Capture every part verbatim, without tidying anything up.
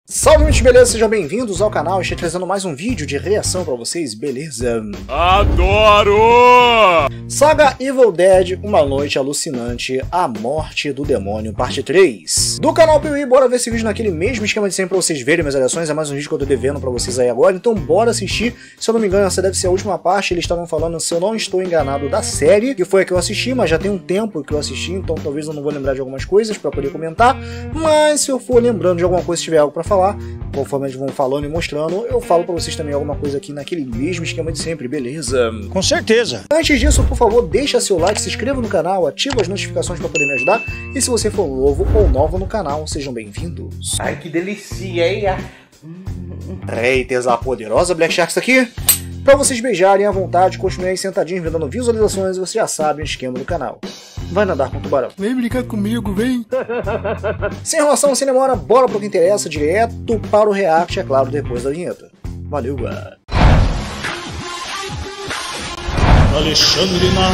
Salve, gente, beleza? Sejam bem-vindos ao canal. Estou trazendo mais um vídeo de reação pra vocês, beleza? Adoro! Saga Evil Dead, Uma Noite Alucinante, A Morte do Demônio, parte três. Do canal Piuí, bora ver esse vídeo naquele mesmo esquema de sempre pra vocês verem minhas reações. É mais um vídeo que eu tô devendo pra vocês aí agora, então bora assistir. Se eu não me engano, essa deve ser a última parte. Eles estavam falando, se eu não estou enganado, da série, que foi a que eu assisti, mas já tem um tempo que eu assisti, então talvez eu não vou lembrar de algumas coisas pra poder comentar. Mas se eu for lembrando de alguma coisa, se tiver algo pra falar, conforme eles vão falando e mostrando, eu falo pra vocês também alguma coisa aqui naquele mesmo esquema de sempre, beleza? Com certeza! Antes disso, por favor, deixa seu like, se inscreva no canal, ativa as notificações pra poder me ajudar, e se você for novo ou nova no canal, sejam bem-vindos. Ai, que delícia, hein? Haters, a poderosa Black Sharks aqui, pra vocês beijarem à vontade, continuem aí sentadinhos, me dando visualizações, e você já sabe o esquema do canal. Vai nadar com o tubarão. Vem brincar comigo, vem! Sem enrolação, sem demora, bora pro que interessa, direto para o react, é claro, depois da vinheta. Valeu, galera! Alexandre na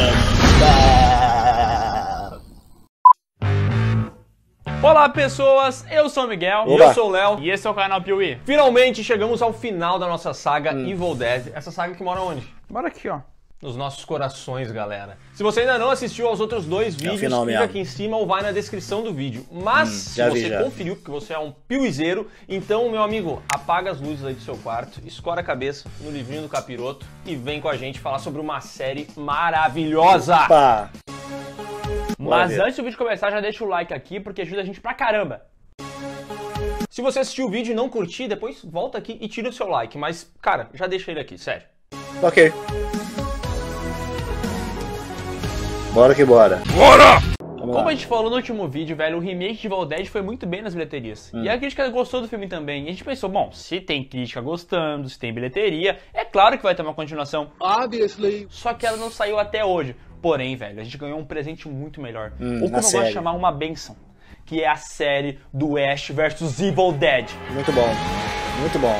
área! Olá, pessoas, eu sou o Miguel. Oba. E eu sou o Léo. E esse é o canal Piuí. Finalmente chegamos ao final da nossa saga hum. Evil Dead. Essa saga que mora onde? Bora aqui, ó. Nos nossos corações, galera. Se você ainda não assistiu aos outros dois vídeos, final clica mesmo. aqui em cima ou vai na descrição do vídeo. Mas, Hum, se já vi, você já. conferiu, porque você é um piuizeiro, então, meu amigo, apaga as luzes aí do seu quarto, escora a cabeça no livrinho do capiroto e vem com a gente falar sobre uma série maravilhosa. Opa! Mas ver. antes do vídeo começar, já deixa o like aqui, porque ajuda a gente pra caramba. Se você assistiu o vídeo e não curtir, depois volta aqui e tira o seu like. Mas, cara, já deixa ele aqui, sério. Ok. Bora que bora. Bora! Vamos Como lá. a gente falou no último vídeo, velho, o remake de Evil Dead foi muito bem nas bilheterias. Hum. E a crítica gostou do filme também. E a gente pensou, bom, se tem crítica gostando, se tem bilheteria, é claro que vai ter uma continuação. Obviously. Só que ela não saiu até hoje. Porém, velho, a gente ganhou um presente muito melhor. Hum, Ou como a eu gosto série. de chamar, uma bênção. Que é a série do Ash versus Evil Dead. Muito bom. Muito bom.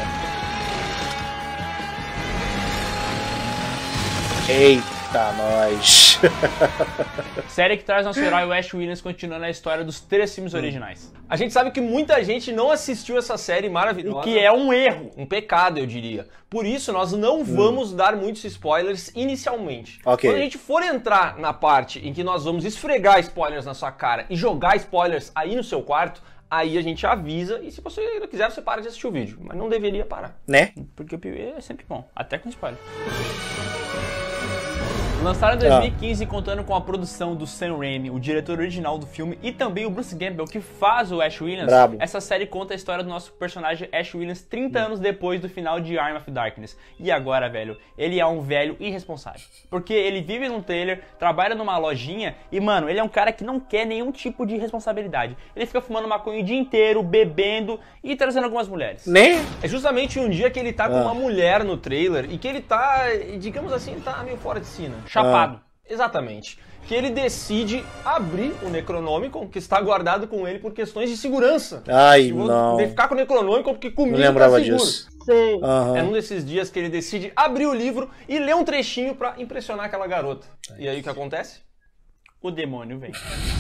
Eita, nós. Série que traz nosso herói, o Ash Williams, continuando a história dos três filmes originais. A gente sabe que muita gente não assistiu essa série maravilhosa, o que é um erro, um pecado, eu diria. Por isso, nós não vamos dar muitos spoilers inicialmente. Ok. Quando a gente for entrar na parte em que nós vamos esfregar spoilers na sua cara e jogar spoilers aí no seu quarto, aí a gente avisa, e se você não quiser, você para de assistir o vídeo. Mas não deveria parar. Né? Porque o Piuí é sempre bom, até com spoiler. Lançaram em dois mil e quinze, contando com a produção do Sam Raimi, o diretor original do filme, e também o Bruce Campbell, que faz o Ash Williams. Brabo. Essa série conta a história do nosso personagem Ash Williams trinta anos depois do final de Arm of Darkness. E agora, velho, ele é um velho irresponsável. Porque ele vive num trailer, trabalha numa lojinha e, mano, ele é um cara que não quer nenhum tipo de responsabilidade. Ele fica fumando maconha o dia inteiro, bebendo e trazendo algumas mulheres. Né? É justamente um dia que ele tá com Ah. uma mulher no trailer e que ele tá, digamos assim, tá meio fora de cena, chapado. Exatamente. Que ele decide abrir o Necronomicon, que está guardado com ele por questões de segurança. Ai, Eu vou não. ficar com o Necronomicon porque comigo Não lembrava tá seguro. disso. Sim. Aham. É num desses dias que ele decide abrir o livro e ler um trechinho pra impressionar aquela garota. E aí o que acontece? O demônio vem.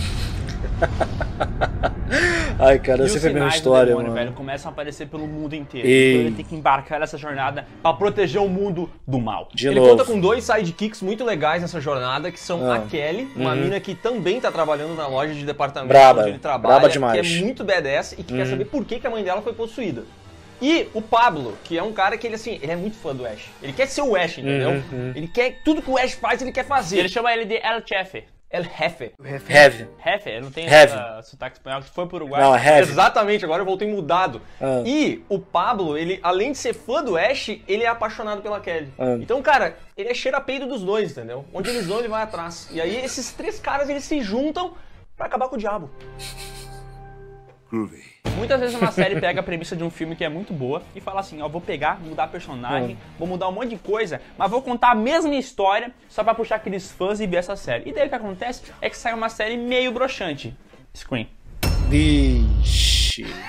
Ai, cara, E essa os foi a mesma sinais do história, demônio, mano. velho, começam a aparecer pelo mundo inteiro. Ei. Então ele tem que embarcar nessa jornada pra proteger o mundo do mal. De ele novo. conta com dois sidekicks muito legais nessa jornada, que são Ah. a Kelly, uma Uhum. mina que também tá trabalhando na loja de departamento Braba. onde ele trabalha, Braba demais. que é muito badass e que Uhum. quer saber por que, que a mãe dela foi possuída. E o Pablo, que é um cara que ele, assim, ele é muito fã do Ash. Ele quer ser o Ash, entendeu? Uhum, uhum. Ele quer, tudo que o Ash faz, ele quer fazer. Ele chama ele de El Chefe. El Jefe. Heavy. Jefe, eu não tenho Heavy. uh, sotaque espanhol, que foi pro Uruguai. Não, heavy. Exatamente, agora eu voltei mudado. Ah. E o Pablo, ele, além de ser fã do Ash, ele é apaixonado pela Kelly. Ah. Então, cara, ele é cheira-peido dos dois, entendeu? Onde eles vão, ele vai atrás. E aí esses três caras, eles se juntam pra acabar com o diabo. Groovy. Muitas vezes uma série pega a premissa de um filme que é muito boa e fala assim, ó, vou pegar, mudar personagem, vou mudar um monte de coisa, mas vou contar a mesma história só pra puxar aqueles fãs e ver essa série. E daí o que acontece é que sai uma série meio broxante. Scream. Vixe. A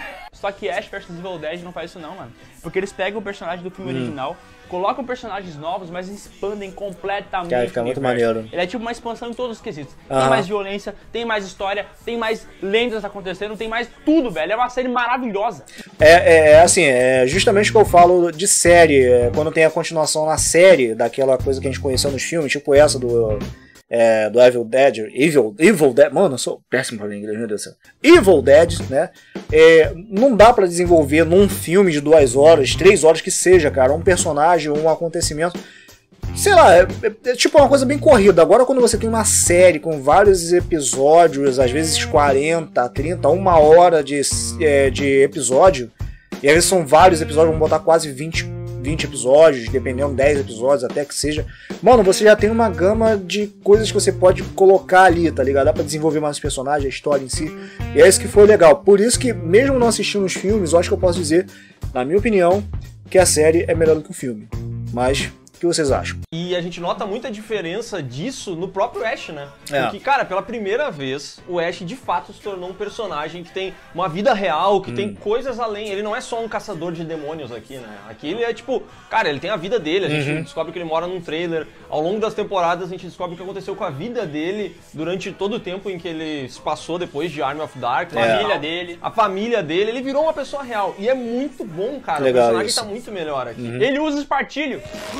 Só que Ash versus. Evil Dead não faz isso não, mano. Porque eles pegam o personagem do filme hum. original, colocam personagens novos, mas expandem completamente. Cara, fica muito maneiro. Ele é tipo uma expansão em todos os quesitos. Uhum. Tem mais violência, tem mais história, tem mais lendas acontecendo, tem mais tudo, velho. É uma série maravilhosa. É, é, é assim, é justamente o que eu falo de série, é, quando tem a continuação na série, daquela coisa que a gente conheceu nos filmes, tipo essa do... É, do Evil Dead, Evil, Evil Dead, mano, eu sou péssimo pra inglês, meu Deus do céu. Evil Dead, né? É, não dá pra desenvolver num filme de duas horas, três horas que seja, cara, um personagem, um acontecimento. Sei lá, é, é, é tipo uma coisa bem corrida. Agora, quando você tem uma série com vários episódios, às vezes quarenta, trinta, uma hora de, é, de episódio, e às vezes são vários episódios, vamos botar quase vinte, vinte episódios, dependendo, dez episódios até que seja. Mano, você já tem uma gama de coisas que você pode colocar ali, tá ligado? Dá pra desenvolver mais os personagens, a história em si. E é isso que foi legal. Por isso que, mesmo não assistindo os filmes, eu acho que eu posso dizer, na minha opinião, que a série é melhor do que o filme. Mas... o que vocês acham? E a gente nota muita diferença disso no próprio Ash, né? É. Porque, cara, pela primeira vez, o Ash de fato se tornou um personagem que tem uma vida real, que hum. tem coisas além. Ele não é só um caçador de demônios aqui, né? Aqui ele é tipo, cara, ele tem a vida dele. A gente uhum. descobre que ele mora num trailer. Ao longo das temporadas, a gente descobre o que aconteceu com a vida dele durante todo o tempo em que ele se passou depois de Army of Darkness. A é. família dele. A família dele. Ele virou uma pessoa real. E é muito bom, cara. Legal, o personagem isso. tá muito melhor aqui. Uhum. Ele usa espartilho.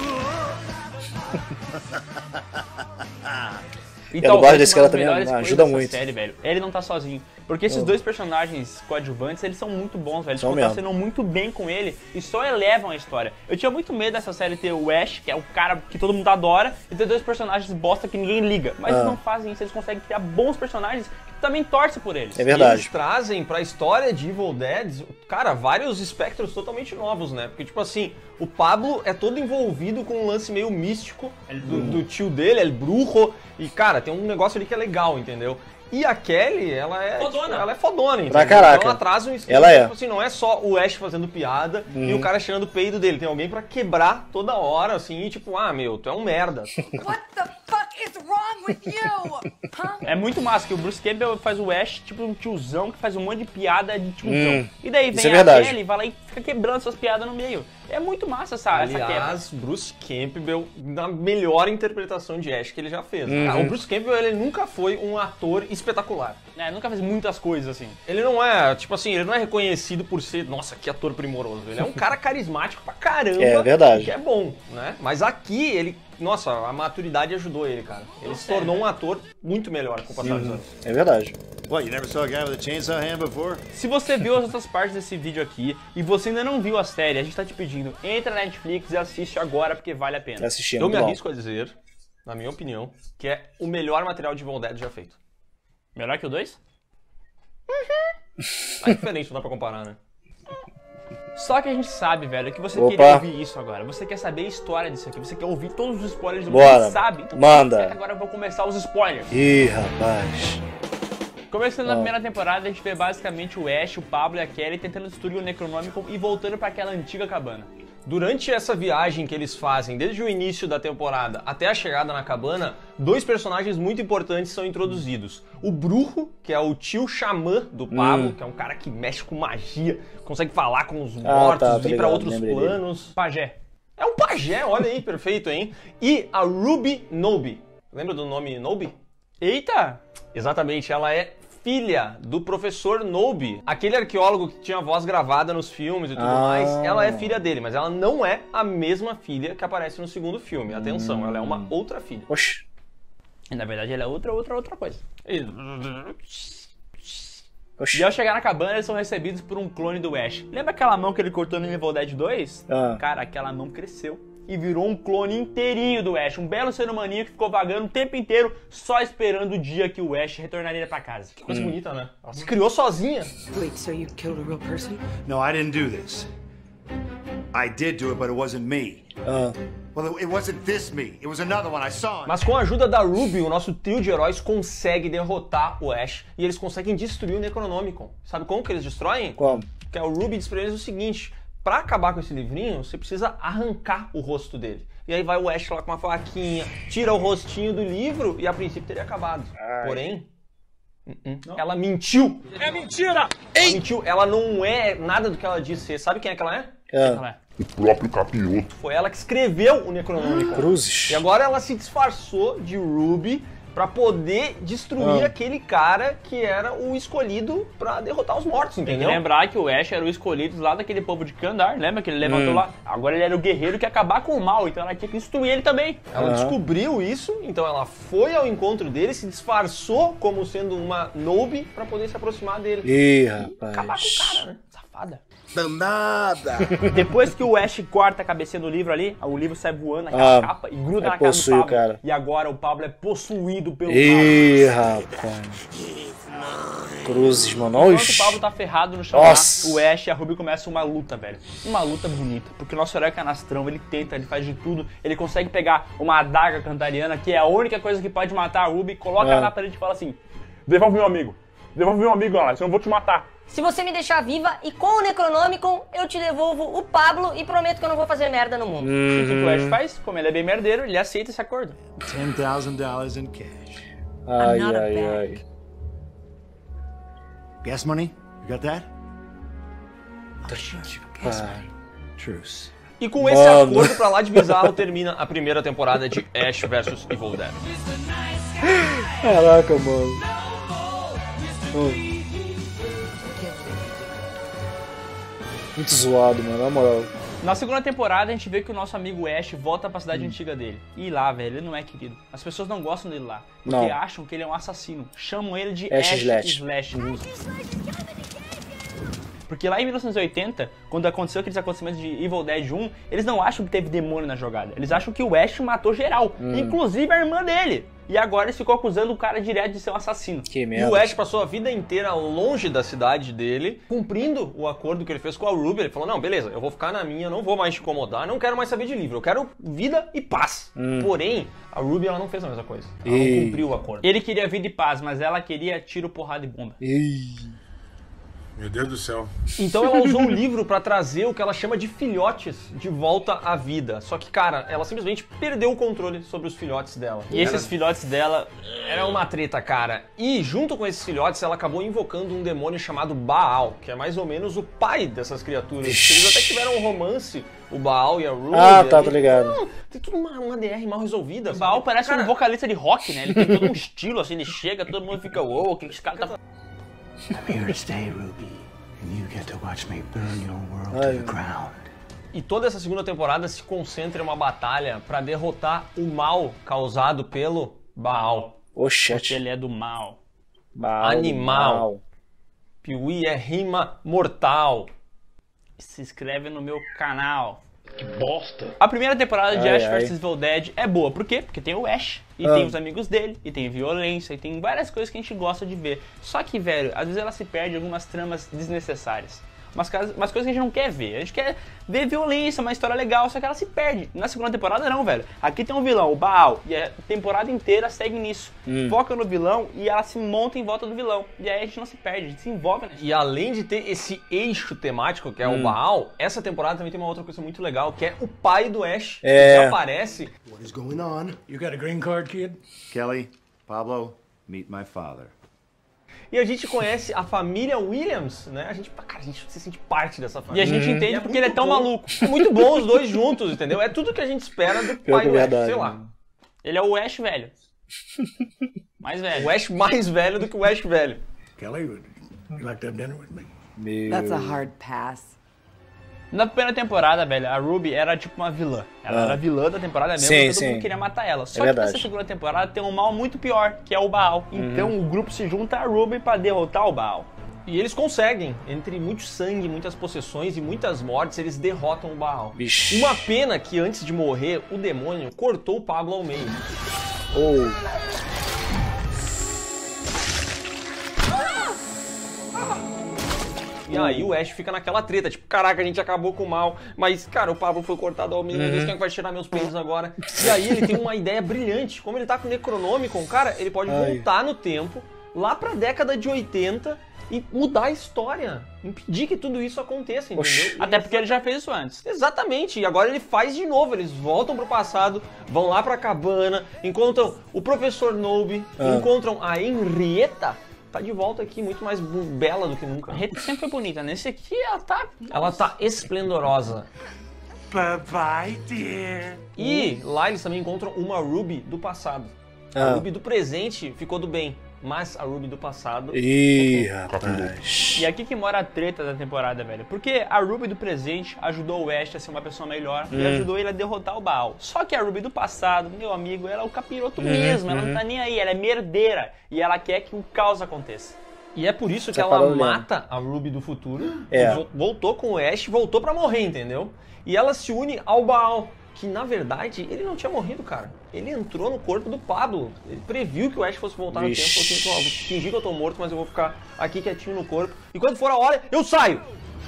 Então, a dublagem desse cara também ajuda muito. Série, velho. Ele não tá sozinho. Porque esses oh. dois personagens coadjuvantes, eles são muito bons, velho. Eles contracenam muito bem com ele e só elevam a história. Eu tinha muito medo dessa série ter o Ash, que é o cara que todo mundo adora, e ter dois personagens bosta que ninguém liga. Mas ah. eles não fazem isso, eles conseguem criar bons personagens que também torcem por eles. É verdade. E eles trazem pra história de Evil Dead, cara, vários espectros totalmente novos, né? Porque, tipo assim, o Pablo é todo envolvido com um lance meio místico do, do tio dele, El Brujo, e, cara, tem um negócio ali que é legal, entendeu? E a Kelly, ela é fodona, tipo, ela é fodona, entendeu? Pra caraca. Então ela traz um esquema, ela é. tipo assim, não é só o Ash fazendo piada uhum. e o cara tirando o peido dele. Tem alguém pra quebrar toda hora, assim, e tipo, ah, meu, tu é um merda. What the fuck is wrong with you? Huh? É muito massa que o Bruce Campbell faz o Ash, tipo um tiozão que faz um monte de piada de tiozão. Hum, e daí vem é a Kelly e vai lá e fica quebrando essas piadas no meio. É muito massa essa, Aliás, essa quebra. Bruce Campbell, na melhor interpretação de Ash que ele já fez. Uhum. Ah, o Bruce Campbell, ele nunca foi um ator espetacular. É, nunca fez muitas coisas assim. Ele não é, tipo assim, ele não é reconhecido por ser, nossa, que ator primoroso. Ele é um cara carismático pra caramba. É verdade. Que é bom, né? Mas aqui, ele, nossa, a maturidade ajudou ele, cara. Ele se tornou um ator muito melhor com o passar dos anos. É verdade. What, you never saw a guy with a chainsaw hand before? Se você viu as outras partes desse vídeo aqui e você ainda não viu a série, a gente tá te pedindo, entra na Netflix e assiste agora porque vale a pena. Assistir, Eu me bom. arrisco a dizer, na minha opinião, que é o melhor material de Evil Dead já feito. Melhor que o dois? É diferente, não dá pra comparar, né? Só que a gente sabe, velho, que você Opa. queria ouvir isso agora. Você quer saber a história disso aqui. Você quer ouvir todos os spoilers do mundo. Bora. Você sabe. Então, manda. Agora eu vou começar os spoilers. Ih, rapaz. Começando na Oh. primeira temporada, a gente vê basicamente o Ash, o Pablo e a Kelly tentando destruir o Necronômico e voltando pra aquela antiga cabana. Durante essa viagem que eles fazem, desde o início da temporada até a chegada na cabana, dois personagens muito importantes são introduzidos. O Brujo, que é o tio xamã do Pablo, Hum. que é um cara que mexe com magia, consegue falar com os Ah, mortos, tá, tô ir pra ligado, outros lembrei planos. Pajé. É um pajé, olha aí, perfeito, hein? E a Ruby Nobi. Lembra do nome Nobi? Eita! Exatamente, ela é filha do professor Nobi, aquele arqueólogo que tinha a voz gravada nos filmes e tudo Ah. mais. Ela é filha dele, mas ela não é a mesma filha que aparece no segundo filme. Atenção, Hum. ela é uma outra filha. Oxi. E, na verdade, ela é outra, outra, outra coisa. E- Oxi. E ao chegar na cabana, eles são recebidos por um clone do Ash. Lembra aquela mão que ele cortou no Evil Dead dois? Ah. Cara, aquela mão cresceu e virou um clone inteirinho do Ash. Um belo ser humaninho que ficou vagando o tempo inteiro só esperando o dia que o Ash retornaria pra casa. Que coisa bonita, né? Ela se criou sozinha. Wait, so you killed a real person? No, I didn't do this. I did do it, but it wasn't me. Ah. Well, it wasn't this me. It was another one. I saw him. Mas com a ajuda da Ruby, o nosso trio de heróis consegue derrotar o Ash e eles conseguem destruir o Necronomicon. Sabe como que eles destroem? Como? Que o Ruby diz pra eles o seguinte: pra acabar com esse livrinho, você precisa arrancar o rosto dele. E aí vai o Ash lá com uma faquinha, tira o rostinho do livro e a princípio teria acabado. Ai. Porém, Uh-uh. Ela mentiu. É mentira! Ela mentiu. Ela não é nada do que ela disse ser. Sabe quem é que ela é? Ah. Ela é. O próprio Capinhoto. Foi ela que escreveu o Necronômico. Cruzes. E agora ela se disfarçou de Ruby pra poder destruir Ah. aquele cara que era o escolhido pra derrotar os mortos, Tem que entendeu? lembrar que o Ash era o escolhido lá daquele povo de Kandar, lembra que ele levantou Hum. lá? Agora ele era o guerreiro que ia acabar com o mal, então ela tinha que destruir ele também. Ela Ah. descobriu isso, então ela foi ao encontro dele, se disfarçou como sendo uma noob pra poder se aproximar dele. Ih, Acabar com o rapaz. cara, né? Safada. Danada. Depois que o Ash corta a cabecinha do livro ali, o livro sai voando naquela Ah, capa e gruda aí na cara do possui o Pablo. cara. E agora o Pablo é possuído pelo Ih, rapaz. Cruzes, mano. Pablo. Enquanto Oxi. o Pablo tá ferrado no chão lá, Nossa. o Ash e a Ruby começam uma luta, velho. Uma luta bonita, porque o nosso herói canastrão, ele tenta, ele faz de tudo, ele consegue pegar uma adaga cantariana, que é a única coisa que pode matar a Ruby, coloca Ah. ela na parede e fala assim, devolve meu amigo, devolve meu amigo, Ana, senão eu vou te matar. Se você me deixar viva e com o Necronômicon, eu te devolvo o Pablo e prometo que eu não vou fazer merda no mundo. E o que o Ash faz? Como ele é bem merdeiro, ele aceita esse acordo. ten thousand dollars in cash. Ai, not a ai, bag. ai. Gas money? You got that? Ah. Truce. E com esse Mano. acordo pra lá de bizarro termina a primeira temporada de Ash versus Evil Dead. Caraca, mano. Hum. Muito zoado, mano, na moral. Na segunda temporada, a gente vê que o nosso amigo Ash volta pra cidade Hum. antiga dele. E lá, velho, ele não é querido. As pessoas não gostam dele lá. Porque Não. acham que ele é um assassino. Chamam ele de Ash Ash, Slash. Slash. Porque lá em mil novecentos e oitenta, quando aconteceu aqueles acontecimentos de Evil Dead um, eles não acham que teve demônio na jogada. Eles acham que o Ash matou geral, Hum. inclusive a irmã dele. E agora ele ficou acusando o cara direto de ser um assassino. Que E merda. o Ash passou a vida inteira longe da cidade dele, cumprindo o acordo que ele fez com a Ruby. Ele falou, não, beleza, eu vou ficar na minha, não vou mais te incomodar, não quero mais saber de livro, eu quero vida e paz. Porém, a Ruby ela não fez a mesma coisa. Ela Hum. Ei. não cumpriu o acordo. Ele queria vida e paz, mas ela queria tiro, porrada e bomba. Ih. Meu Deus do céu. Então ela usou o livro pra trazer o que ela chama de filhotes de volta à vida. Só que, cara, ela simplesmente perdeu o controle sobre os filhotes dela. E esses filhotes dela... Era uma treta, cara. E junto com esses filhotes, ela acabou invocando um demônio chamado Baal, que é mais ou menos o pai dessas criaturas. Eles até tiveram um romance, o Baal e a Ruby. Ah, tá, ali. tô ligado. Não, tem tudo uma, uma D R mal resolvida. O Baal parece Cara, um vocalista de rock, né? Ele tem todo um estilo, assim, ele chega, todo mundo fica, uou, o que esse cara tá... I'm here to stay, Ruby, and you get to watch me burn your world Ai, to the ground. E toda essa segunda temporada se concentra em uma batalha pra derrotar o mal causado pelo Baal. Porque Oxente. ele é do mal. Mal, Animal. mal. Piuí é rima mortal. Se inscreve no meu canal. Que bosta. A primeira temporada de Ai, Ash ai. versus. Evil Dead é boa. Por quê? Porque tem o Ash. E Ah. tem os amigos dele. E tem violência. E tem várias coisas que a gente gosta de ver. Só que, velho, às vezes ela se perde em algumas tramas desnecessárias. Umas, casas- umas coisas que a gente não quer ver. A gente quer ver violência, uma história legal, só que ela se perde. Na segunda temporada não, velho. Aqui tem um vilão, o Baal, e a temporada inteira segue nisso. Hum. Foca no vilão e ela se monta em volta do vilão. E aí a gente não se perde, a gente se envolve, né? E além de ter esse eixo temático que é Hum. o Baal, essa temporada também tem uma outra coisa muito legal, que é o pai do Ash, É. que aparece. What is going on? You got a green card, kid? Kelly, Pablo, meet my father. E a gente conhece a família Williams, né? A gente, cara, a gente se sente parte dessa E família. a gente entende E é porque ele é muito tão bom. maluco. É muito bom os dois juntos, entendeu? É tudo que a gente espera do Pior pai que é do Ash, verdade, sei lá. né? Ele é o Ash velho. Mais velho. O Ash mais velho do que o Ash velho. Kelly, would you like to have dinner with me? Meu... That's a hard pass. Na primeira temporada, velho, a Ruby era tipo uma vilã. Ela Ah. era vilã da temporada mesmo, Sim, todo sim. mundo queria matar ela. Só É que verdade. nessa segunda temporada tem um mal muito pior, que é o Baal. Então o grupo se junta a Ruby pra derrotar o Baal. E eles conseguem, entre muito sangue, muitas possessões e muitas mortes, eles derrotam o Baal. Vixe. Uma pena que antes de morrer, o demônio cortou o Pablo ao meio. Oh. E aí o Ash fica naquela treta, tipo, caraca, a gente acabou com o mal, mas, cara, o Pablo foi cortado ao meio, meu Deus, quem é que vai tirar meus peitos agora? E aí ele tem uma ideia brilhante, como ele tá com o Necronômicon, cara, ele pode Ai. voltar no tempo, lá pra década de oitenta, e mudar a história, impedir que tudo isso aconteça, entendeu? Oxi. E Até porque ele já fez isso antes. Exatamente, e agora ele faz de novo, eles voltam pro passado, vão lá pra cabana, encontram o professor Nobe, Ah. encontram a Henrietta, tá de volta aqui, muito mais bela do que nunca. A Rita sempre foi bonita, nesse aqui ela tá... Ela tá esplendorosa. Bye-bye, dear. E lá eles também encontram uma Ruby do passado. A Ah. Ruby do presente ficou do bem, mas a Ruby do passado... Ih, rapaz. E aqui que mora a treta da temporada, velho. Porque a Ruby do presente ajudou o Ash a ser uma pessoa melhor e ajudou ele a derrotar o Baal. Só que a Ruby do passado, meu amigo, ela é o capiroto mesmo, ela não tá nem aí, ela é merdeira e ela quer que o caos aconteça. E é por isso que Você ela parou olhando. mata a Ruby do futuro, É. vo- voltou com o Ash, voltou pra morrer, entendeu? E ela se une ao Baal, que na verdade ele não tinha morrido, cara. Ele entrou no corpo do Pablo. Ele previu que o Ash fosse voltar no tempo, Vixe. falou assim, "Ó, vou fingir que eu tô morto, mas eu vou ficar aqui quietinho no corpo. E quando for a hora, eu saio!"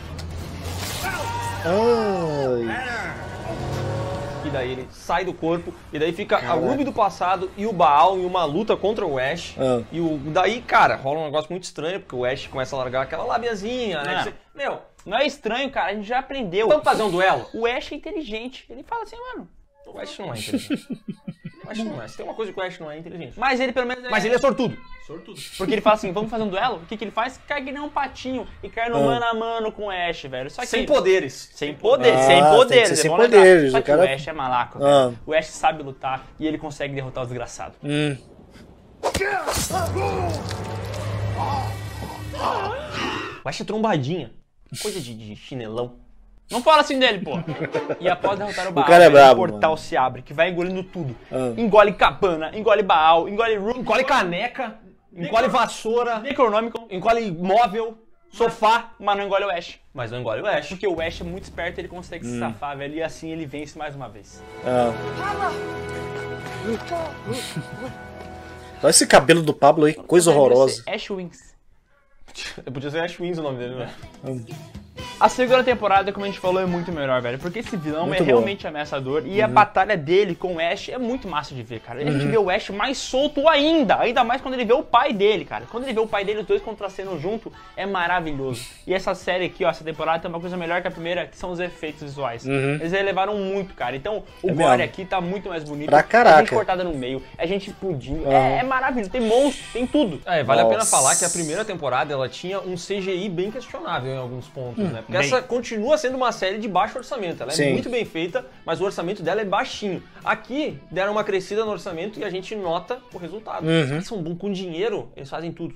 Ai. E daí ele sai do corpo, e daí fica a Ruby do passado e o Baal em uma luta contra o Ash. Ah. E o, daí, cara, rola um negócio muito estranho, porque o Ash começa a largar aquela labiazinha, né? Ah. que você- meu, Não é estranho, cara, a gente já aprendeu. vamos fazer um duelo? O Ash é inteligente, ele fala assim, mano... O Ash não é inteligente. O Ash não é. Se tem uma coisa que o Ash não é inteligente. Mas ele pelo menos... Mas ele é sortudo. Porque ele fala assim, vamos fazer um duelo? O que, que ele faz? Cai que nem um patinho e cai no Ah. mano a mano com o Ash, velho. Só que... Sem poderes. Sem poder, Ah, sem tem que poderes. ser é sem bom lembrar. poderes, Só o que cara- o Ash é malaco, Ah. velho. O Ash sabe lutar e ele consegue derrotar o desgraçado. Hum. O Ash é trombadinha. Coisa de, de chinelão. Não fala assim dele, pô. E após derrotar o Baal, cara é velho, brabo, o portal mano. se abre, que vai engolindo tudo. Ah. Engole cabana, engole Baal, engole Ru, Engole caneca, engole vassoura, Necronômico, engole móvel, sofá. mas não engole o Ash. Mas não engole o Ash. Porque o Ash é muito esperto, ele consegue Hum. se safar, velho. E assim ele vence mais uma vez. Ah. Olha esse cabelo do Pablo aí, coisa horrorosa. Ash Wings. Podia ser Ash Wins o nome dele, né? A segunda temporada, como a gente falou, é muito melhor, velho. Porque esse vilão Muito é boa. realmente ameaçador. E a batalha dele com o Ash é muito massa de ver, cara. A gente vê o Ash mais solto ainda. Ainda mais quando ele vê o pai dele, cara. Quando ele vê o pai dele, os dois contracenando junto, é maravilhoso. E essa série aqui, ó, essa temporada tem uma coisa melhor que a primeira, que são os efeitos visuais. Eles elevaram muito, cara. Então, o É gore mesmo. aqui tá muito mais bonito. Pra É gente caraca. cortada no meio, é gente explodindo. Aham. É, é maravilhoso. Tem monstro, tem tudo. É, vale a pena Nossa. falar que a primeira temporada ela tinha um C G I bem questionável em alguns pontos, né? Porque bem. essa continua sendo uma série de baixo orçamento. Ela é Sim. muito bem feita, mas o orçamento dela é baixinho. Aqui deram uma crescida no orçamento e a gente nota o resultado. Os caras são bons com dinheiro, eles fazem tudo.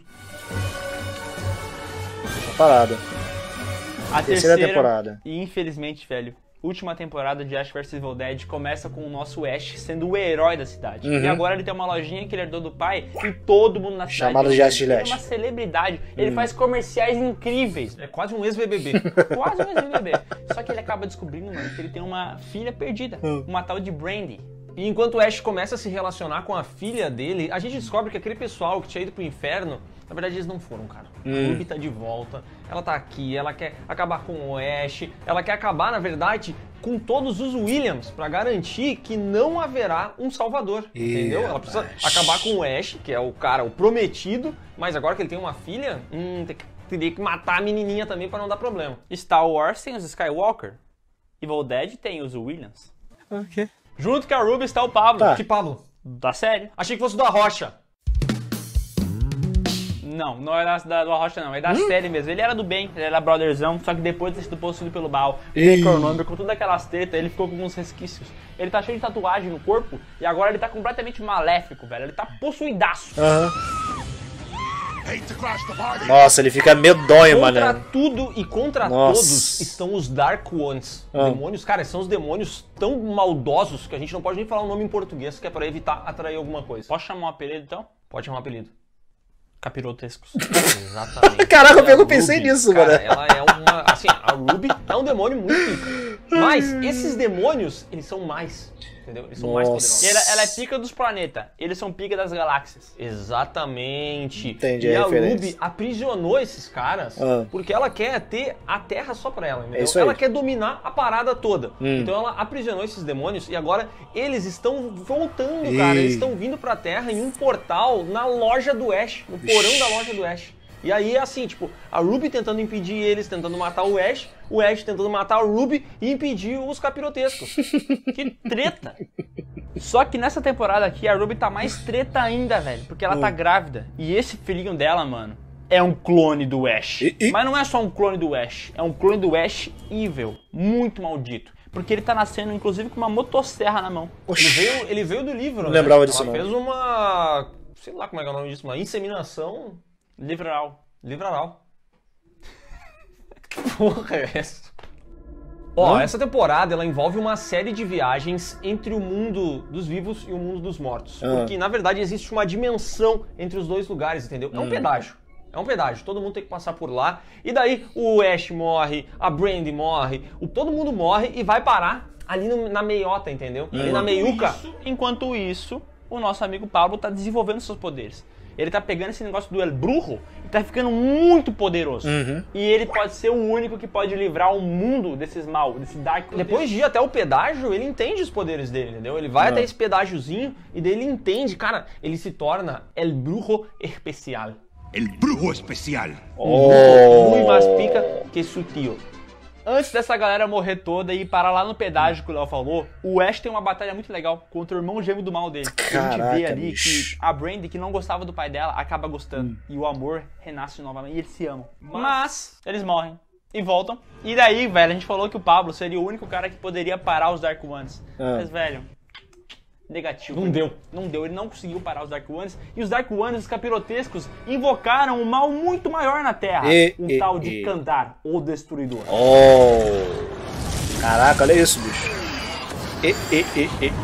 Parada. A Terceira terceira, temporada. E infelizmente, velho, última temporada de Ash versus. Evil Dead começa com o nosso Ash sendo o herói da cidade. Uhum. E agora ele tem uma lojinha que ele herdou do pai e todo mundo na cidade. Chamada ama de ele. Ash Ele é Lash. uma celebridade. Uhum. Ele faz comerciais incríveis. É quase um ex-B B B. Quase o mesmo bebê. Só que ele acaba descobrindo, mano, que ele tem uma filha perdida. Hum. Uma tal de Brandy. E enquanto o Ash começa a se relacionar com a filha dele, a gente descobre que aquele pessoal que tinha ido pro inferno, na verdade eles não foram, cara. A Ruby tá de volta, ela tá aqui, ela quer acabar com o Ash, ela quer acabar, na verdade, com todos os Williams, pra garantir que não haverá um salvador, Ih, entendeu? Ela precisa rapaz. acabar com o Ash, que é o cara, o prometido, mas agora que ele tem uma filha, hum, tem que, teria que matar a menininha também pra não dar problema. Star Wars tem os Skywalker. Evil Dead tem os Williams. Ok. Junto com a Ruby está o Pablo. Tá. Que Pablo? Da série. Achei que fosse da Rocha. Não, não é da, da, do Arrocha não, é da série mesmo. Ele era do bem, ele era brotherzão, só que depois de ter sido possuído pelo Baal, Ih. Necronômico, com todas aquelas tretas, ele ficou com uns resquícios. Ele tá cheio de tatuagem no corpo e agora ele tá completamente maléfico, velho. Ele tá possuidaço. Aham. Hate to crash the party. Nossa, ele fica medonho, Contra mano. tudo e contra Nossa. todos estão os Dark Ones. Ah. Demônios, cara, são os demônios tão maldosos que a gente não pode nem falar o nome em português, que é pra evitar atrair alguma coisa. Posso chamar um apelido então? Pode chamar um apelido. Capirotescos. Exatamente. Caraca, E a eu pensei Ruby, nisso, cara, mano. Ela é uma. Assim, a Ruby é um demônio muito pica. Mas esses demônios, eles são mais. Entendeu? Eles são mais Nossa. poderosos. E ela, ela é pica dos planetas, eles são pica das galáxias. Exatamente. Entendi e a a referência. Ruby aprisionou esses caras Ah. porque ela quer ter a Terra só pra ela, entendeu? É isso aí. Ela quer dominar a parada toda. Hum. Então ela aprisionou esses demônios e agora eles estão voltando, cara. Ih. Eles estão vindo pra Terra em um portal na loja do Ash, no porão da loja do Ash. E aí é assim, tipo, a Ruby tentando impedir eles, tentando matar o Ash, o Ash tentando matar o Ruby e impedir os capirotescos. Que treta! Só que nessa temporada aqui a Ruby tá mais treta ainda, velho, porque ela tá grávida. E esse filhinho dela, mano, é um clone do Ash. E, e... Mas não é só um clone do Ash, é um clone do Ash evil, muito maldito. Porque ele tá nascendo, inclusive, com uma motosserra na mão. Ele veio, ele veio do livro, não né? lembrava disso, ela não. fez uma... sei lá como é que é o nome disso, uma inseminação... Livral. Livral. Que porra é essa? Ó, Hum? essa temporada ela envolve uma série de viagens entre o mundo dos vivos e o mundo dos mortos. Ah. Porque, na verdade, existe uma dimensão entre os dois lugares, entendeu? É um Hum. pedágio. É um pedágio, todo mundo tem que passar por lá. E daí o Ash morre, a Brandy morre, o, todo mundo morre e vai parar ali no- na meiota, entendeu? Ali na meiuca. Isso, enquanto isso, o nosso amigo Pablo tá desenvolvendo seus poderes. Ele tá pegando esse negócio do El Brujo e tá ficando muito poderoso. Uhum. E ele pode ser o único que pode livrar o mundo desses mal, desse Dark. Depois de ir até o pedágio, ele entende os poderes dele, entendeu? Ele vai Não. até esse pedágiozinho e daí ele entende, cara, ele se torna El Brujo Especial. El brujo especial. Oh. Muito mais pica que sutil. Antes dessa galera morrer toda e parar lá no pedágio que o Léo falou, o Ash tem uma batalha muito legal contra o irmão gêmeo do mal dele. a gente Caraca, vê ali bicho. que a Brandy, que não gostava do pai dela, acaba gostando. E o amor renasce novamente e eles se amam. Mas eles morrem e voltam. E daí, velho, a gente falou que o Pablo seria o único cara que poderia parar os Dark Ones. Ah. Mas, velho, negativo. Não deu. Não deu, ele não conseguiu parar os Dark Ones. E os Dark Ones, os capirotescos, invocaram um mal muito maior na Terra. E, um e, tal de e. Kandar, o Destruidor. Oh. Caraca, olha isso, bicho. E, e, e, e, e,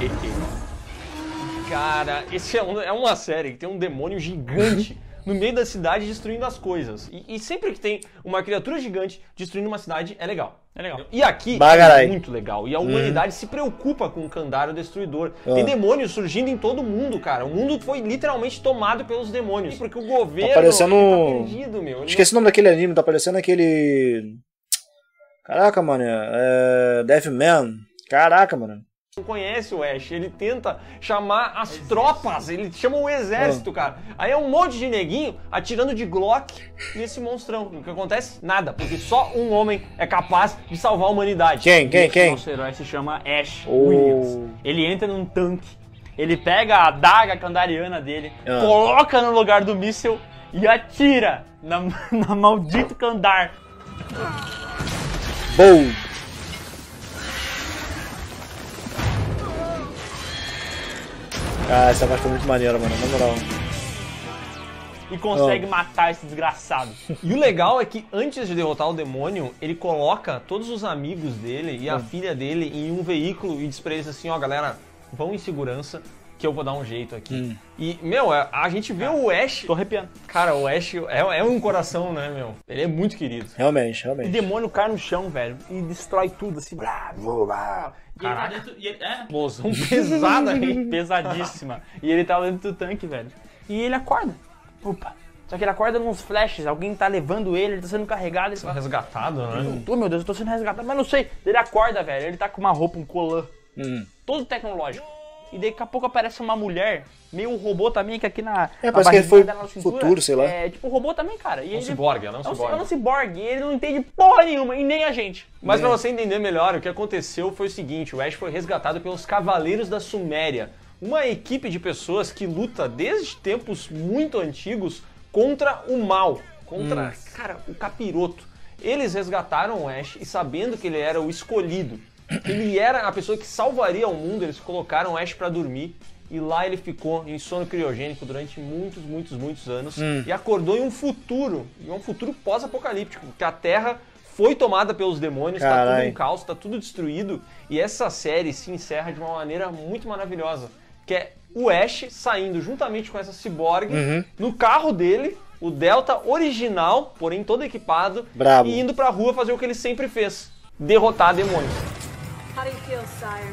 e. Cara, esse é, um- é uma série que tem um demônio gigante no meio da cidade destruindo as coisas. E, e sempre que tem uma criatura gigante destruindo uma cidade, é legal. É legal. E aqui Bagarai. é muito legal. E a humanidade se preocupa com o Kandar, o Destruidor. Tem demônios surgindo em todo mundo, cara. O mundo foi literalmente tomado pelos demônios. Porque o governo Tá parecendo- ele tá perdido, meu. Ele Esqueci o nome daquele anime, tá parecendo aquele... Caraca, mano, é... Deathman. Caraca, mano. não conhece o Ash, ele tenta chamar as tropas, ele chama o exército, cara. Aí é um monte de neguinho atirando de Glock nesse monstrão. O que acontece? Nada, porque só um homem é capaz de salvar a humanidade. Quem, quem, quem? Nosso herói se chama Ash Oh. Williams. Ele entra num tanque, ele pega a adaga candariana dele, Ah. coloca no lugar do míssil e atira na, na maldito Kandar. Boom! Ah, essa parte foi muito maneira, mano, na moral. E consegue Oh. matar esse desgraçado. E o legal é que antes de derrotar o demônio, ele coloca todos os amigos dele e a Hum. filha dele em um veículo e diz pra eles assim, ó, galera, vão em segurança que eu vou dar um jeito aqui. Hum. E, meu, a a gente vê o Ash... Tô arrepiando. Cara, o Ash é, é um coração, né, meu? Ele é muito querido. Realmente, O realmente. demônio cai no chão, velho, e destrói tudo, assim. Blá, blá, blá. E ele tá dentro... E ele, é, Explosão pesada aí. pesadíssima. E ele tá dentro do tanque, velho. E ele acorda. Opa. Só que ele acorda nos flashes, alguém tá levando ele, ele tá sendo carregado. Ele fala, Resgatado, né? oh, meu Deus, eu tô sendo resgatado, mas não sei. Ele acorda, velho, ele tá com uma roupa, um colã, Hum. todo tecnológico. E daqui a pouco aparece uma mulher, meio robô também, que aqui na. É, na parece que ele barriguinha foi dela na cintura, futuro, sei lá. É tipo um robô também, cara. E Um ele, ciborgue, ela é um é um, ciborgue. é um ciborgue, e ele não entende porra nenhuma, e nem a gente. Mas pra você entender melhor, o que aconteceu foi o seguinte, o Ash foi resgatado pelos Cavaleiros da Suméria, uma equipe de pessoas que luta desde tempos muito antigos contra o mal, contra, cara, o capiroto. Eles resgataram o Ash e sabendo que ele era o escolhido, que ele era a pessoa que salvaria o mundo, eles colocaram o Ash pra dormir e lá ele ficou em sono criogênico durante muitos, muitos, muitos anos e acordou em um futuro, em um futuro pós-apocalíptico, que a Terra foi tomada pelos demônios, tá tudo Carai. um caos, tá tudo destruído e essa série se encerra de uma maneira muito maravilhosa, que é o Ash saindo juntamente com essa ciborgue no carro dele, o Delta original, porém todo equipado, Brabo. e indo pra rua fazer o que ele sempre fez, derrotar demônios. How do you feel, sire?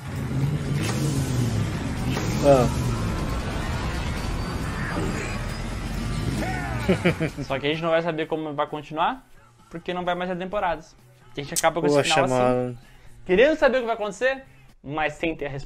Ah. Só que a gente não vai saber como vai continuar, porque não vai mais ter temporadas. A gente acaba com esse Poxa, final assim. mano. Querendo saber o que vai acontecer, mas sem ter a resposta.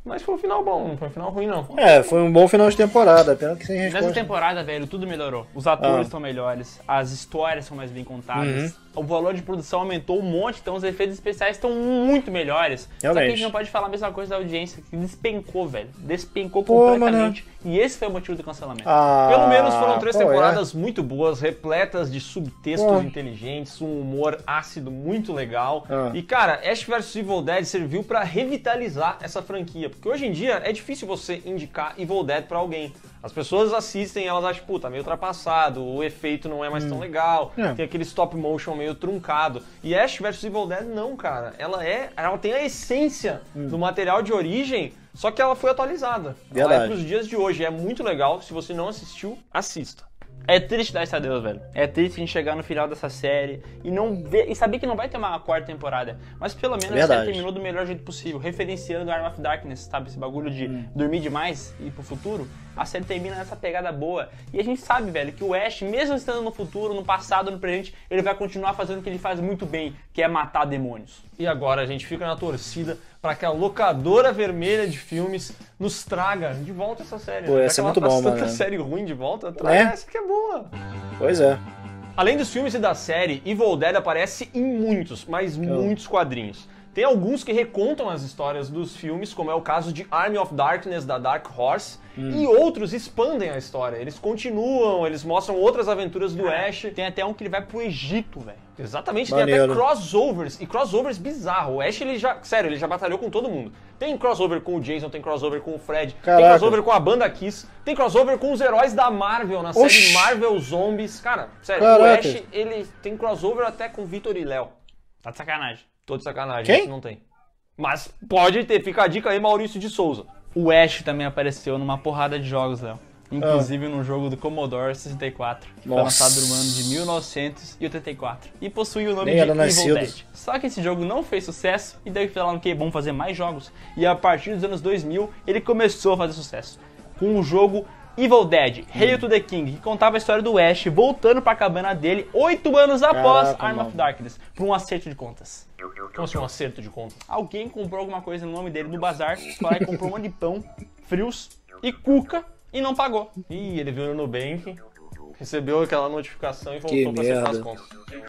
Mas foi um final bom, não foi um final ruim, não. É, foi um bom final de temporada, pena que sem resposta. Nessa temporada, velho, tudo melhorou. Os atores Ah. estão melhores, as histórias são mais bem contadas, o valor de produção aumentou um monte, então os efeitos especiais estão muito melhores. Só que a Realmente. gente não pode falar a mesma coisa da audiência, que despencou, velho. Despencou Pô, completamente. E esse foi o motivo do cancelamento. Ah, Pelo menos foram três qual é? temporadas muito boas, repletas de subtextos Pô. inteligentes, um humor ácido muito legal. Ah. E, cara, Ash versus. Evil Dead serviu pra revitalizar essa franquia. Porque hoje em dia é difícil você indicar Evil Dead pra alguém. As pessoas assistem e elas acham, pô, tá meio ultrapassado, o efeito não é mais tão legal, É. tem aquele stop motion meio truncado. E Ash versus. Evil Dead não, cara. Ela é, ela tem a essência do material de origem, só que ela foi atualizada. Ela Verdade. é pros dias de hoje. É muito legal. Se você não assistiu, assista. É triste dar isso a Deus, velho. É triste a gente chegar no final dessa série e não ver, e saber que não vai ter uma quarta temporada. Mas pelo menos a Verdade. série terminou do melhor jeito possível, referenciando Arm of Darkness, sabe? Esse bagulho de dormir demais e ir pro futuro. A série termina nessa pegada boa. E a gente sabe, velho, que o Ash, mesmo estando no futuro, no passado, no presente, ele vai continuar fazendo o que ele faz muito bem, que é matar demônios. E agora a gente fica na torcida para que a locadora vermelha de filmes nos traga de volta essa série. Pô, né? essa Já é que muito ela traz bom, tanta mano. série ruim de volta, traga É? essa que é boa. Pois é. Além dos filmes e da série, Evil Dead aparece em muitos, mas muitos quadrinhos. Tem alguns que recontam as histórias dos filmes, como é o caso de Army of Darkness, da Dark Horse, e outros expandem a história. Eles continuam, eles mostram outras aventuras do Ash. Tem até um que ele vai pro Egito, velho. Exatamente, tem Maneiro. até crossovers, e crossovers bizarros. O Ash, ele já, sério, ele já batalhou com todo mundo. Tem crossover com o Jason, tem crossover com o Fred, tem Caraca. crossover com a banda Kiss, tem crossover com os heróis da Marvel, na Oxi. série Marvel Zombies. Cara, sério, Caraca. o Ash, ele tem crossover até com Vitor e Léo. Tá de sacanagem. Tô de sacanagem, Quem? esse não tem. Mas pode ter, fica a dica aí, Maurício de Souza. O Ash também apareceu numa porrada de jogos, Léo. Inclusive num jogo do Commodore sessenta e quatro, que foi Nossa. lançado no ano de mil novecentos e oitenta e quatro. E possui o nome Nem de era Evil nascido. Dead. Só que esse jogo não fez sucesso, e daí falaram que vamos fazer mais jogos. E a partir dos anos dois mil, ele começou a fazer sucesso. Com o jogo Evil Dead, Hail to the King, que contava a história do Ash voltando pra cabana dele oito anos após Caraca, Arm mano. of Darkness, por um acerto de contas. Como assim, um acerto de conta? Alguém comprou alguma coisa no nome dele no bazar, foi lá e comprou um monte de pão, frios e cuca e não pagou. Ih, ele viu no Nubank, recebeu aquela notificação e Que voltou pra acertar as merda. contas.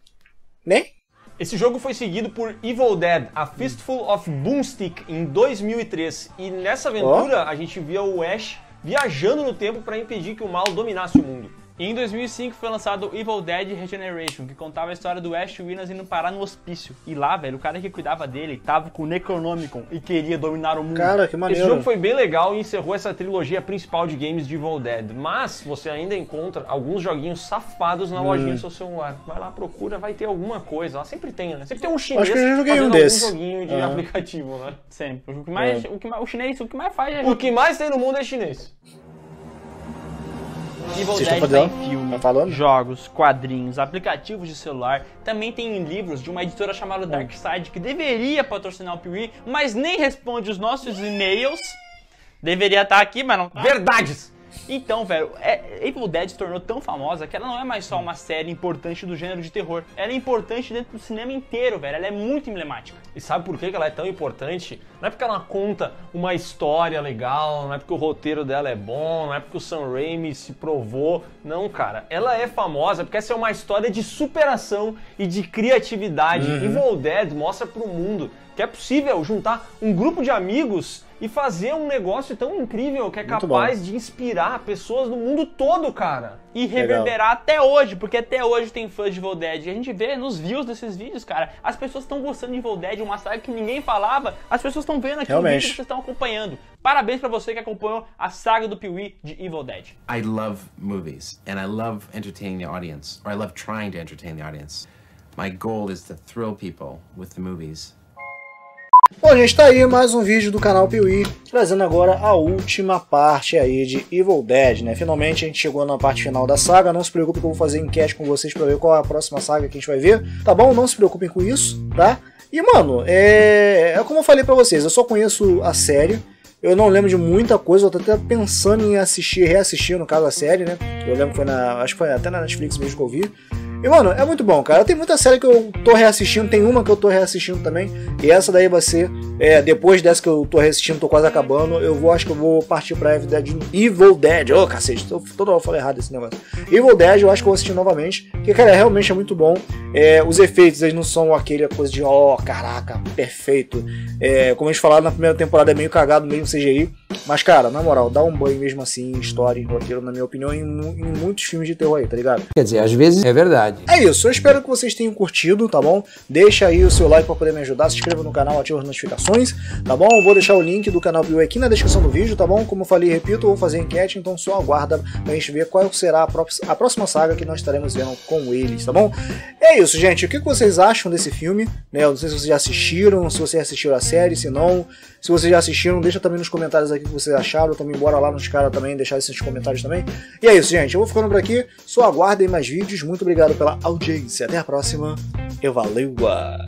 Nem? Esse jogo foi seguido por Evil Dead, A Fistful of Boomstick, em dois mil e três. E nessa aventura, a gente via o Ash viajando no tempo para impedir que o mal dominasse o mundo. E em dois mil e cinco foi lançado Evil Dead Regeneration, que contava a história do Ash Williams indo parar no hospício. E lá, velho, o cara que cuidava dele tava com o Necronomicon e queria dominar o mundo. Cara, que Esse maneiro. jogo foi bem legal e encerrou essa trilogia principal de games de Evil Dead. Mas você ainda encontra alguns joguinhos safados na lojinha do seu celular. Vai lá, procura, vai ter alguma coisa. Lá sempre tem, né? Sempre tem um chinês Acho que eu já joguei um fazendo desse. algum joguinho de Ah. aplicativo, né? Sempre. O, que mais, É. o, que mais, o chinês, o que mais faz é O que mais tem no mundo é chinês. Evil Vocês Dead estão tá em fazendo? filme, Tá falando? jogos, quadrinhos, aplicativos de celular. Também tem livros de uma editora chamada Darkside, que deveria patrocinar o Piuí, mas nem responde os nossos e-mails. Deveria estar aqui, mas não tá. Verdades! Então, velho, é, Evil Dead se tornou tão famosa que ela não é mais só uma série importante do gênero de terror. Ela é importante dentro do cinema inteiro, velho. Ela é muito emblemática. E sabe por que que ela é tão importante? Não é porque ela conta uma história legal, não é porque o roteiro dela é bom, não é porque o Sam Raimi se provou. Não, cara. Ela é famosa porque essa é uma história de superação e de criatividade. Evil Dead mostra pro mundo que é possível juntar um grupo de amigos e fazer um negócio tão incrível que é Muito capaz bom. de inspirar pessoas no mundo todo, cara. E reverberar até hoje, porque até hoje tem fãs de Evil Dead. E a gente vê nos views desses vídeos, cara, as pessoas estão gostando de Evil Dead, uma saga que ninguém falava, as pessoas estão vendo aqui no Realmente. vídeo que vocês estão acompanhando. Parabéns pra você que acompanhou a saga do Piuí de Evil Dead. I love movies, and I love entertaining the audience, or I love trying to entertain the audience. My goal is to thrill people with the movies. Bom, gente, tá aí mais um vídeo do canal Piuí, trazendo agora a última parte aí de Evil Dead, né? Finalmente a gente chegou na parte final da saga, não se preocupe que eu vou fazer enquete com vocês pra ver qual é a próxima saga que a gente vai ver, tá bom? Não se preocupem com isso, tá? E, mano, é, é como eu falei pra vocês, eu só conheço a série, eu não lembro de muita coisa, eu tô até pensando em assistir, reassistir, no caso, a série, né? Eu lembro que foi na, acho que foi até na Netflix mesmo que eu vi. E, mano, é muito bom, cara. Tem muita série que eu tô reassistindo, tem uma que eu tô reassistindo também, e essa daí vai ser, é, depois dessa que eu tô reassistindo, tô quase acabando, eu vou, acho que eu vou partir pra Evil Dead. Evil Dead, ô, oh, cacete, tô, toda hora eu falei errado esse negócio. Evil Dead, eu acho que eu vou assistir novamente, porque, cara, realmente é muito bom. É, os efeitos, eles não são aquele coisa de, ó, oh, caraca, perfeito. É, como eles falaram na primeira temporada, é meio cagado, meio C G I. Mas, cara, na moral, dá um banho mesmo assim em história, em roteiro, na minha opinião, em, em muitos filmes de terror aí, tá ligado? Quer dizer, às vezes é verdade. É isso, eu espero que vocês tenham curtido, tá bom? Deixa aí o seu like pra poder me ajudar, se inscreva no canal, ativa as notificações, tá bom? Eu vou deixar o link do canal Piuí aqui na descrição do vídeo, tá bom? Como eu falei e repito, eu vou fazer enquete, então só aguarda pra gente ver qual será a, pró a próxima saga que nós estaremos vendo com eles, tá bom? É isso, gente, o que vocês acham desse filme? Né? Eu não sei se vocês já assistiram, se vocês assistiram a série, se não... Se vocês já assistiram, deixa também nos comentários aqui o que vocês acharam. Também bora lá nos caras também, deixar esses comentários também. E é isso, gente. Eu vou ficando por aqui. Só aguardem mais vídeos. Muito obrigado pela audiência. Até a próxima. E valeu!